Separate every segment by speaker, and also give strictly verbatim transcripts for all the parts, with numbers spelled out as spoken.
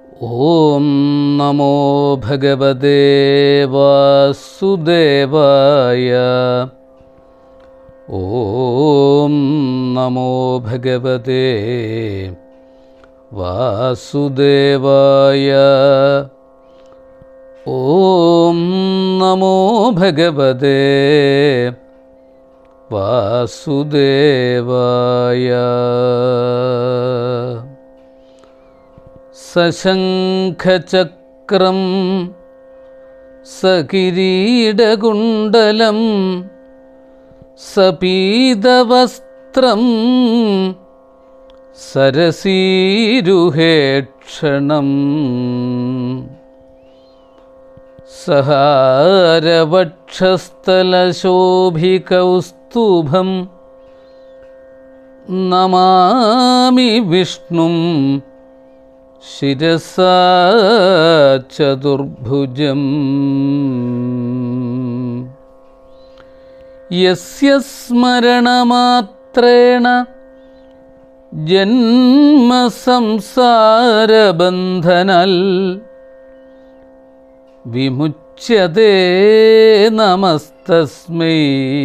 Speaker 1: ഓം നമോ ഭഗവതേ വാസുദേവായ. ഓം നമോ ഭഗവതേ വാസുദേവായ. ഓം നമോ ഭഗവതേ വാസുദേവായ. സശംഖചക്രം സകിരീടകുണ്ടലം സപീതവസ്ത്രം സരസീരുഹേക്ഷണം സഹാരവക്ഷസ്ഥലശോഭികൗസ്തുഭം നമാമി വിഷ്ണും ശിരസാ ചതുർഭുജം. യസ്യ സ്മരണമാത്രേണ ജന്മസംസാരബന്ധനാൽ വിമുച്യതേ നമസ്തസ്മൈ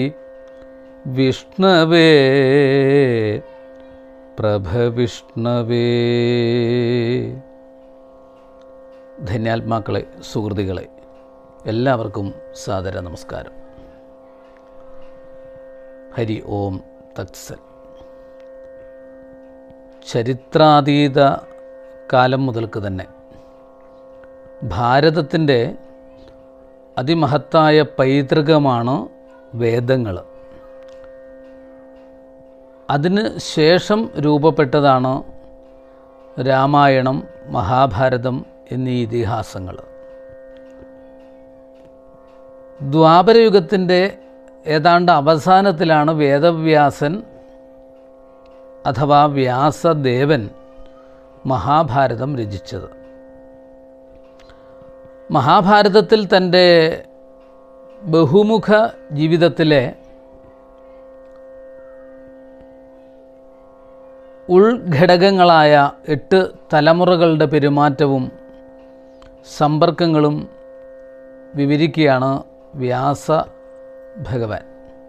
Speaker 1: വിഷ്ണവേ പ്രഭവിഷ്ണവേ. ധന്യാത്മാക്കളെ, സുഹൃത്തുക്കളെ, എല്ലാവർക്കും സാദര നമസ്കാരം. ഹരി ഓം തത്സൽ. ചരിത്രാതീത കാലം മുതൽക്ക് തന്നെ ഭാരതത്തിൻ്റെ അതിമഹത്തായ പൈതൃകമാണ് വേദങ്ങൾ. അതിന് ശേഷം രൂപപ്പെട്ടതാണ് രാമായണം, മഹാഭാരതം എന്നീ ഇതിഹാസങ്ങൾ. ദ്വാപരയുഗത്തിൻ്റെ ഏതാണ്ട് അവസാനത്തിലാണ് വേദവ്യാസൻ അഥവാ വ്യാസദേവൻ മഹാഭാരതം രചിച്ചത്. മഹാഭാരതത്തിൽ തൻ്റെ ബഹുമുഖ ജീവിതത്തിലെ ഉൾഘടകങ്ങളായ എട്ട് തലമുറകളുടെ പെരുമാറ്റവും സമ്പർക്കങ്ങളും വിവരിക്കുകയാണ് വ്യാസ ഭഗവാൻ.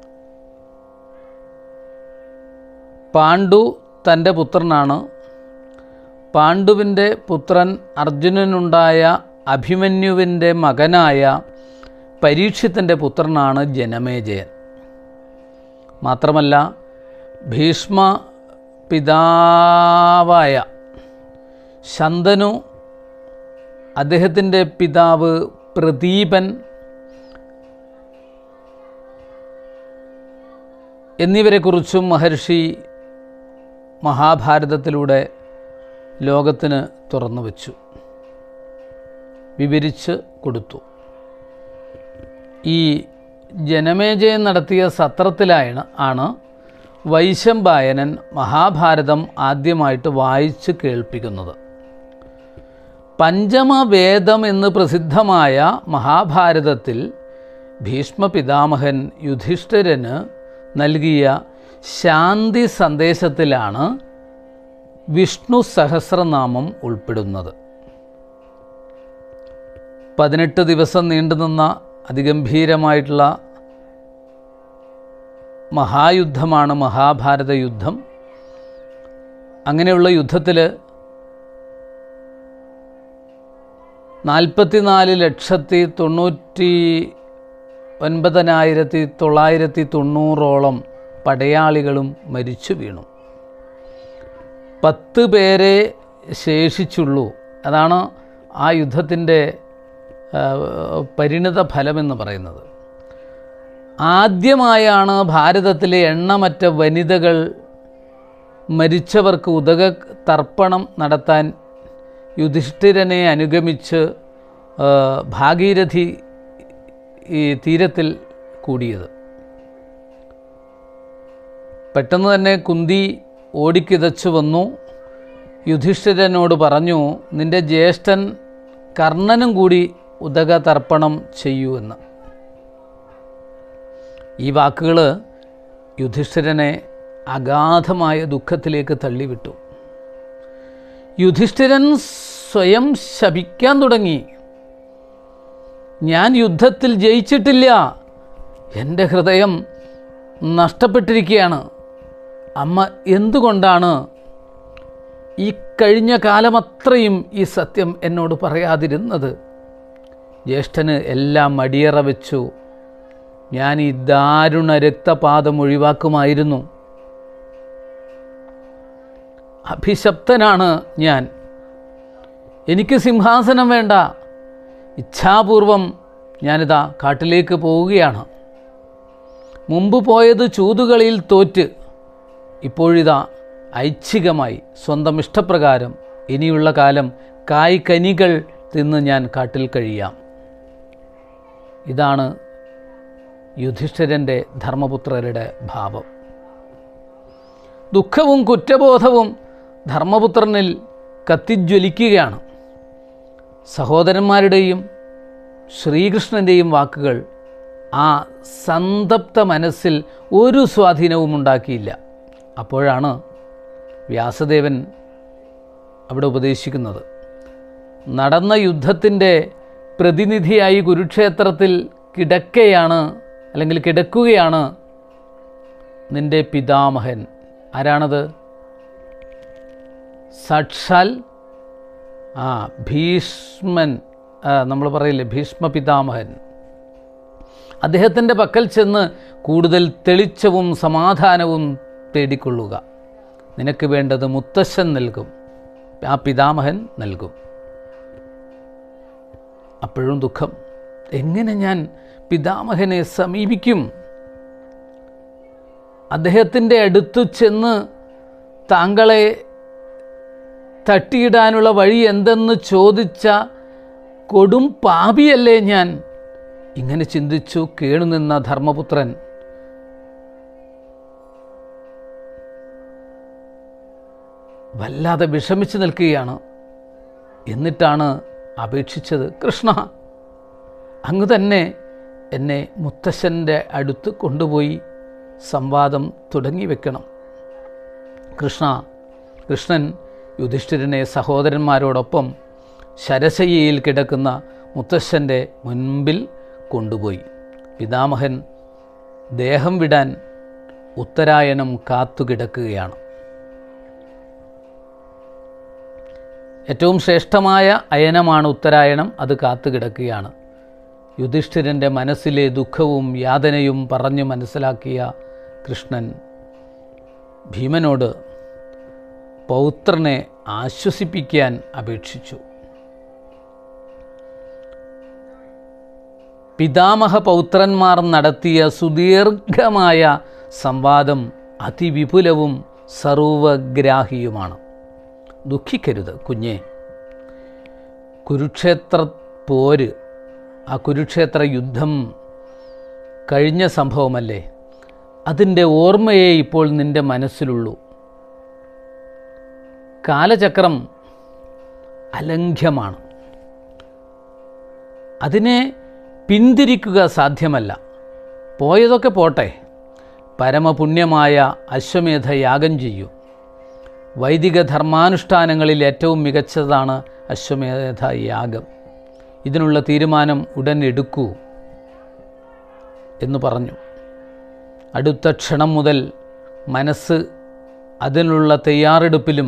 Speaker 1: പാണ്ഡു തൻ്റെ പുത്രനാണ്. പാണ്ഡുവിൻ്റെ പുത്രൻ അർജുനനുണ്ടായ അഭിമന്യുവിൻ്റെ മകനായ പരീക്ഷിത്തിൻ്റെ പുത്രനാണ് ജനമേജയൻ. മാത്രമല്ല, ഭീഷ്മ പിതാവായ ശന്തനു, അദ്ദേഹത്തിൻ്റെ പിതാവ് പ്രദീപൻ എന്നിവരെക്കുറിച്ചും മഹർഷി മഹാഭാരതത്തിലൂടെ ലോകത്തിന് തുറന്നു വച്ചു, വിവരിച്ച് കൊടുത്തു. ഈ ജനമേജയൻ നടത്തിയ സത്രത്തിലാണ് ആണ് വൈശമ്പായനൻ മഹാഭാരതം ആദ്യമായിട്ട് വായിച്ച് കേൾപ്പിക്കുന്നത്. പഞ്ചമവേദം എന്ന് പ്രസിദ്ധമായ മഹാഭാരതത്തിൽ ഭീഷ്മ പിതാമഹൻ യുധിഷ്ഠിരന് നൽകിയ ശാന്തി സന്ദേശത്തിലാണ് വിഷ്ണു സഹസ്രനാമം ഉൾപ്പെടുന്നത്. പതിനെട്ട് ദിവസം നീണ്ടുനിന്ന അതിഗംഭീരമായിട്ടുള്ള മഹായുദ്ധമാണ് മഹാഭാരത യുദ്ധം. അങ്ങനെയുള്ള യുദ്ധത്തിൽ നാൽപ്പത്തിനാല് ലക്ഷത്തി തൊണ്ണൂറ്റി ഒൻപതിനായിരത്തി തൊള്ളായിരത്തി തൊണ്ണൂറോളം പടയാളികളും മരിച്ചു വീണു. പത്ത് പേരെ ശേഷിച്ചുള്ളൂ. അതാണ് ആ യുദ്ധത്തിൻ്റെ പരിണിത ഫലമെന്ന് പറയുന്നത്. ആദ്യമായാണ് ഭാരതത്തിലെ എണ്ണമറ്റ വനിതകൾ മരിച്ചവർക്ക് ഉദക തർപ്പണം നടത്താൻ യുധിഷ്ഠിരനെ അനുഗമിച്ച് ഭാഗീരഥി ഈ തീരത്തിൽ കൂടിയത്. പെട്ടെന്ന് തന്നെ കുന്തി ഓടിക്കിതച്ചു വന്നു. യുധിഷ്ഠിരനോട് പറഞ്ഞു, നിൻ്റെ ജ്യേഷ്ഠൻ കർണനും കൂടി ഉദക തർപ്പണം ചെയ്യൂ എന്ന്. ഈ വാക്കുകൾ യുധിഷ്ഠിരനെ അഗാധമായ ദുഃഖത്തിലേക്ക് തള്ളിവിട്ടു. യുധിഷ്ഠിരൻ സ്വയം ശപിക്കാൻ തുടങ്ങി. ഞാൻ യുദ്ധത്തിൽ ജയിച്ചിട്ടില്ല, എൻ്റെ ഹൃദയം നഷ്ടപ്പെട്ടിരിക്കുകയാണ്. അമ്മ എന്തുകൊണ്ടാണ് ഈ കഴിഞ്ഞ കാലമത്രയും ഈ സത്യം എന്നോട് പറയാതിരുന്നത്? ജ്യേഷ്ഠന് എല്ലാം അടിയറ വെച്ചു. ഞാൻ ഈ ദാരുണ രക്തപാതം ഒഴിവാക്കുമായിരുന്നു. അഭിശപ്തനാണ് ഞാൻ. എനിക്ക് സിംഹാസനം വേണ്ട. ഇച്ഛാപൂർവം ഞാനിതാ കാട്ടിലേക്ക് പോവുകയാണ്. മുമ്പ് പോയത് ചൂതുകളിയിൽ തോറ്റ്, ഇപ്പോഴിതാ ഐച്ഛികമായി സ്വന്തം ഇഷ്ടപ്രകാരം ഇനിയുള്ള കാലം കായ് കനികൾ തിന്ന് ഞാൻ കാട്ടിൽ കഴിയാം. ഇതാണ് യുധിഷ്ഠിരൻ്റെ ധർമ്മപുത്രരുടെ ഭാവം. ദുഃഖവും കുറ്റബോധവും ധർമ്മപുത്രനിൽ കത്തിജ്വലിക്കുകയാണ്. സഹോദരന്മാരുടെയും ശ്രീകൃഷ്ണൻ്റെയും വാക്കുകൾ ആ സന്തപ്ത മനസ്സിൽ ഒരു സ്വാധീനവും ഉണ്ടാക്കിയില്ല. അപ്പോഴാണ് വ്യാസദേവൻ അവിടെ ഉപദേശിക്കുന്നത്. നടന്ന യുദ്ധത്തിൻ്റെ പ്രതിനിധിയായി കുരുക്ഷേത്രത്തിൽ കിടക്കയാണ് അല്ലെങ്കിൽ കിടക്കുകയാണ് നിൻ്റെ പിതാമഹൻ. ആരാണത്? സാക്ഷാൽ ആ ഭീഷ്മൻ, നമ്മൾ പറയില്ലേ ഭീഷ്മ പിതാമഹൻ. അദ്ദേഹത്തിൻ്റെ പക്കൽ ചെന്ന് കൂടുതൽ തെളിച്ചവും സമാധാനവും തേടിക്കൊള്ളുക. നിനക്ക് വേണ്ടത് മുത്തശ്ശൻ നൽകും, ആ പിതാമഹൻ നൽകും. അപ്പോഴും ദുഃഖം. എങ്ങനെ ഞാൻ പിതാമഹനെ സമീപിക്കും? അദ്ദേഹത്തിൻ്റെ അടുത്ത് ചെന്ന് താങ്കളെ തട്ടിയിടാനുള്ള വഴി എന്തെന്ന് ചോദിച്ച കൊടും പാപിയല്ലേ ഞാൻ? ഇങ്ങനെ ചിന്തിച്ചു കേണുനിന്ന ധർമ്മപുത്രൻ വല്ലാതെ വിഷമിച്ച് നിൽക്കുകയാണ്. എന്നിട്ടാണ് അപേക്ഷിച്ചത്, കൃഷ്ണ, അങ്ങ് തന്നെ എന്നെ മുത്തശ്ശൻ്റെ അടുത്ത് കൊണ്ടുപോയി സംവാദം തുടങ്ങി വെക്കണം. കൃഷ്ണ കൃഷ്ണൻ യുധിഷ്ഠിരനെ സഹോദരന്മാരോടൊപ്പം ശരശയ്യയിൽ കിടക്കുന്ന മുത്തശ്ശൻ്റെ മുൻപിൽ കൊണ്ടുപോയി. പിതാമഹൻ ദേഹം വിടാൻ ഉത്തരായണം കാത്തുകിടക്കുകയാണ്. ഏറ്റവും ശ്രേഷ്ഠമായ അയനമാണ് ഉത്തരായണം, അത് കാത്തുകിടക്കുകയാണ്. യുധിഷ്ഠിരൻ്റെ മനസ്സിലെ ദുഃഖവും യാതനയും പറഞ്ഞു മനസ്സിലാക്കിയ കൃഷ്ണൻ ഭീമനോട് പൗത്രനെ ആശ്വസിപ്പിക്കാൻ അപേക്ഷിച്ചു. പിതാമഹ പൗത്രന്മാർ നടത്തിയ സുദീർഘമായ സംവാദം അതിവിപുലവും സർവഗ്രാഹിയുമാണ്. ദുഃഖിക്കരുത് കുഞ്ഞേ. കുരുക്ഷേത്ര പോര്, ആ കുരുക്ഷേത്ര യുദ്ധം കഴിഞ്ഞ സംഭവമല്ലേ? അതിൻ്റെ ഓർമ്മയെ ഇപ്പോൾ നിൻ്റെ മനസ്സിലുള്ളൂ. കാലചക്രം അലംഘ്യമാണ്. അതിനെ പിന്തിരിക്കുക സാധ്യമല്ല. പോയതൊക്കെ പോട്ടെ, പരമപുണ്യമായ അശ്വമേധ യാഗം ചെയ്യൂ. വൈദിക ധർമാനുഷ്ഠാനങ്ങളിൽ ഏറ്റവും മികച്ചതാണ് അശ്വമേധ യാഗം. ഇതിനുള്ള തീരുമാനം ഉടൻ എടുക്കൂ എന്ന് പറഞ്ഞു. അടുത്ത ക്ഷണം മുതൽ മനസ്സ് അതിനുള്ള തയ്യാറെടുപ്പിലും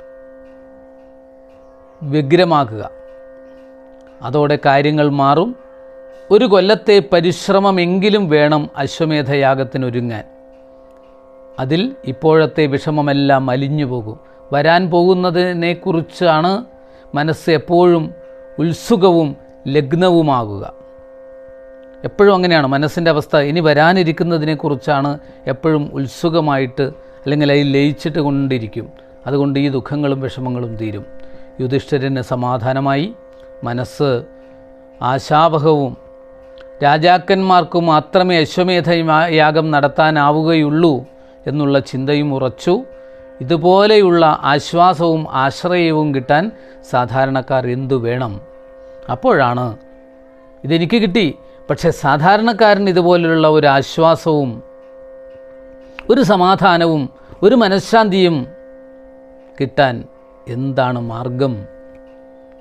Speaker 1: വ്യഗ്രമാക്കുക. അതോടെ കാര്യങ്ങൾ മാറും. ഒരു കൊല്ലത്തെ പരിശ്രമമെങ്കിലും വേണം അശ്വമേധയാഗത്തിനൊരുങ്ങാൻ. അതിൽ ഇപ്പോഴത്തെ വിഷമമെല്ലാം അലിഞ്ഞു പോകും. വരാൻ പോകുന്നതിനെക്കുറിച്ചാണ് മനസ്സ് എപ്പോഴും ഉത്സുകവും ലഗ്നവുമാകുക. എപ്പോഴും അങ്ങനെയാണ് മനസ്സിൻ്റെ അവസ്ഥ. ഇനി വരാനിരിക്കുന്നതിനെക്കുറിച്ചാണ് എപ്പോഴും ഉത്സുകമായിട്ട് അല്ലെങ്കിൽ അതിൽ ലയിച്ചിട്ട് കൊണ്ടിരിക്കും. അതുകൊണ്ട് ഈ ദുഃഖങ്ങളും വിഷമങ്ങളും തീരും. യുധിഷ്ഠിരന് സമാധാനമായി. മനസ്സ് ആശാവഹവും. രാജാക്കന്മാർക്ക് മാത്രമേ അശ്വമേധ യാഗം നടത്താനാവുകയുള്ളൂ എന്നുള്ള ചിന്തയും ഉറച്ചു. ഇതുപോലെയുള്ള ആശ്വാസവും ആശ്രയവും കിട്ടാൻ സാധാരണക്കാർ എന്തു വേണം? അപ്പോഴാണ് ഇതെനിക്ക് കിട്ടി. പക്ഷേ സാധാരണക്കാരൻ ഇതുപോലുള്ള ഒരു ആശ്വാസവും ഒരു സമാധാനവും ഒരു മനഃശാന്തിയും കിട്ടാൻ എന്താണ് മാർഗം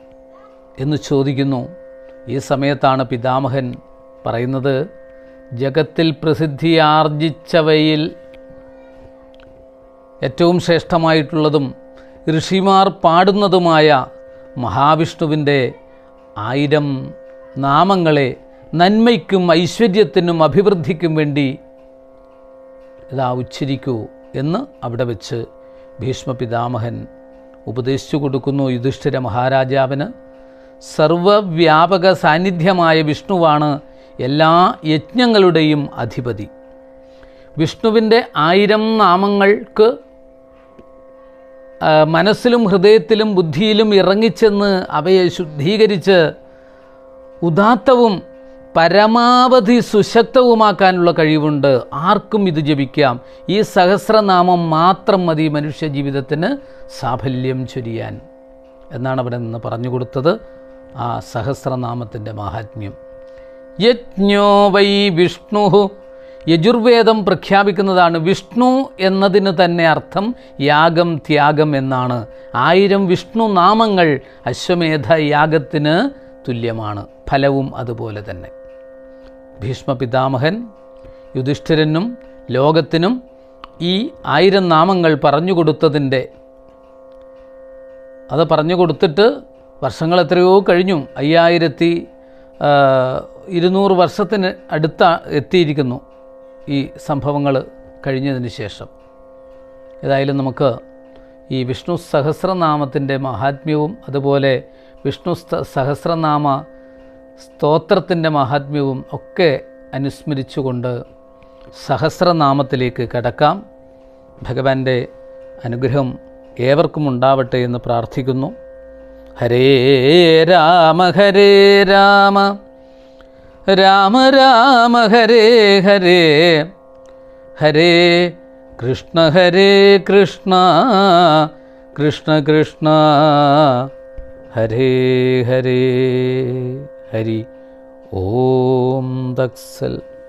Speaker 1: എന്ന് ചോദിക്കുന്നു. ഈ സമയത്താണ് പിതാമഹൻ പറയുന്നത്, ജഗത്തിൽ പ്രസിദ്ധിയാർജിച്ചവയിൽ ഏറ്റവും ശ്രേഷ്ഠമായിട്ടുള്ളതും ഋഷിമാർ പാടുന്നതുമായ മഹാവിഷ്ണുവിൻ്റെ ആയിരം നാമങ്ങളെ നന്മയ്ക്കും ഐശ്വര്യത്തിനും അഭിവൃദ്ധിക്കും വേണ്ടി ഇതാ ഉച്ചരിക്കൂ എന്ന് അവിടെ വെച്ച് ഭീഷ്മപിതാമഹൻ ഉപദേശിച്ചു കൊടുക്കുന്നു യുധിഷ്ഠിര മഹാരാജാവിന്. സർവവ്യാപക സാന്നിധ്യമായ വിഷ്ണുവാണ് എല്ലാ യജ്ഞങ്ങളുടെയും അധിപതി. വിഷ്ണുവിൻ്റെ ആയിരം നാമങ്ങൾക്ക് മനസ്സിലും ഹൃദയത്തിലും ബുദ്ധിയിലും ഇറങ്ങിച്ചെന്ന് അവയെ ശുദ്ധീകരിച്ച് ഉദാത്തവും പരമാവധി സുശക്തവുമാക്കാനുള്ള കഴിവുണ്ട്. ആർക്കും ഇത് ജപിക്കാം. ഈ സഹസ്രനാമം മാത്രം മതി മനുഷ്യ ജീവിതത്തിന് സാഫല്യം ചൊരിയാൻ എന്നാണ് അവിടെ നിന്ന് പറഞ്ഞു കൊടുത്തത്. ആ സഹസ്രനാമത്തിൻ്റെ മാഹാത്മ്യം. യജ്ഞോ വൈ വിഷ്ണു, യജുർവേദം പ്രഖ്യാപിക്കുന്നതാണ്. വിഷ്ണു എന്നതിന് തന്നെ അർത്ഥം യാഗം, ത്യാഗം എന്നാണ്. ആയിരം വിഷ്ണു നാമങ്ങൾ അശ്വമേധ യാഗത്തിന് തുല്യമാണ്. ഫലവും അതുപോലെ തന്നെ. ഭീഷ്മപിതാമഹൻ യുധിഷ്ഠിരനും ലോകത്തിനും ഈ ആയിരം നാമങ്ങൾ പറഞ്ഞു കൊടുത്തതിൻ്റെ അത് പറഞ്ഞു കൊടുത്തിട്ട് വർഷങ്ങൾ എത്രയോ കഴിഞ്ഞു. അയ്യായിരത്തി ഇരുന്നൂറ് വർഷത്തിന് അടുത്ത എത്തിയിരിക്കുന്നു ഈ സംഭവങ്ങൾ കഴിഞ്ഞതിന് ശേഷം. ഏതായാലും നമുക്ക് ഈ വിഷ്ണു സഹസ്രനാമത്തിൻ്റെ മഹാത്മ്യവും അതുപോലെ വിഷ്ണു സഹസ്രനാമ സ്തോത്രത്തിൻ്റെ മഹാത്മ്യവും ഒക്കെ അനുസ്മരിച്ചുകൊണ്ട് സഹസ്രനാമത്തിലേക്ക് കടക്കാം. ഭഗവാന്റെ അനുഗ്രഹം ഏവർക്കും ഉണ്ടാവട്ടെ എന്ന് പ്രാർത്ഥിക്കുന്നു. ഹരേ രാമ ഹരേ രാമ രാമ രാമ ഹരേ ഹരേ ഹരേ കൃഷ്ണ ഹരേ കൃഷ്ണ കൃഷ്ണ കൃഷ്ണ ഹരേ ഹരേ ഹരി. ഓം തത്സൽ.